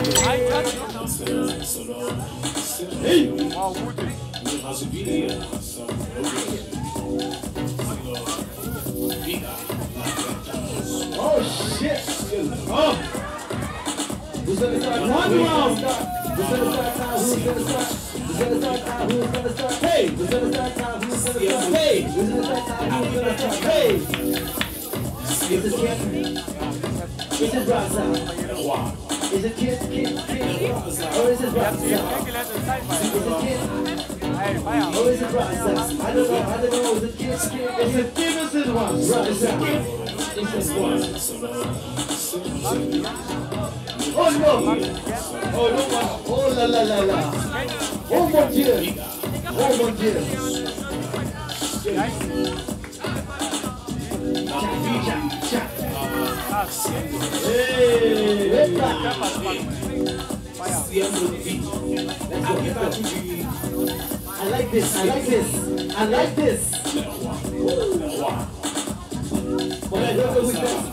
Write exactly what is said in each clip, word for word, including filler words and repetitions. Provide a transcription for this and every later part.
Oh shit! Oh! Who's gonna start? One round! Who's gonna start now? Who's gonna start? Who's gonna start now? Who's gonna start? Hey! Who's gonna start now? Who's gonna start? Hey! Who's gonna start now? Who's gonna start? Hey! This is Kid. This is Raza. Is it Kid? Kid? Kid? Or is it Raza? Is it Kid? Or is it Raza? I don't know. I don't know. Is it Kid? Kid? Is it Kid? Is it Raza? Is it what? Oh no! Oh no! Oh la la la la! Oh mon Dieu! Oh mon Dieu! Hey! Let's go! I like this! I like this! I like this! But I love it with that.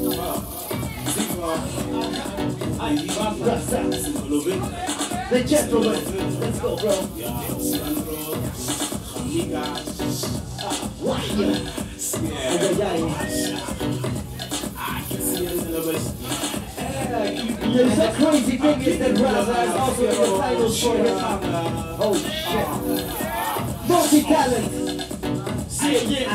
The gentleman, let's go, bro. Why? The crazy thing is that Raza is also in the title for hip hop. Oh shit. Multi-talent. See it, yeah.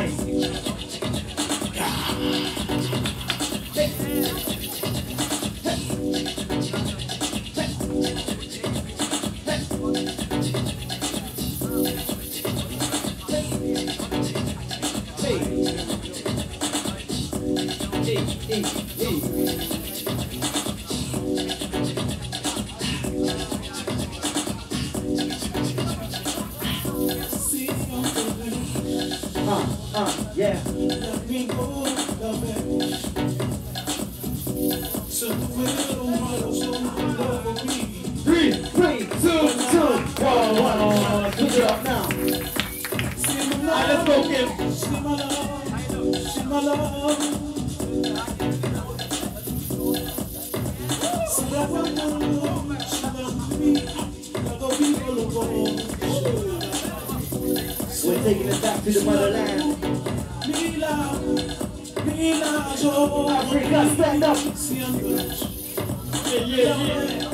We're taking it back to the motherland. Africa, stand up. Yeah, yeah, yeah.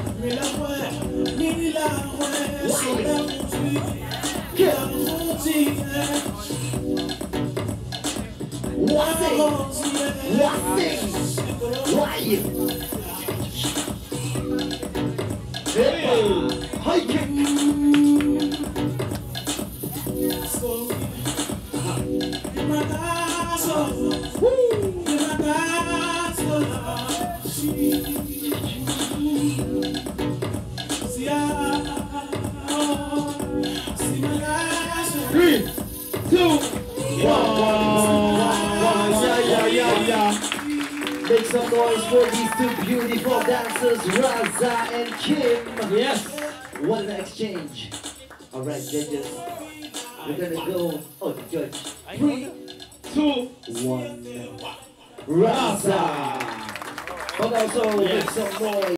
What's it? What's it? Why? Hey, high kick. Three, two, one. Yeah, yeah, yeah, yeah. Make some noise for these two beautiful dancers, Raza and Kim. Yes. What an exchange. All right, judges. We're gonna go. Oh, the judge. Three, two, one. Raza. But also make some noise.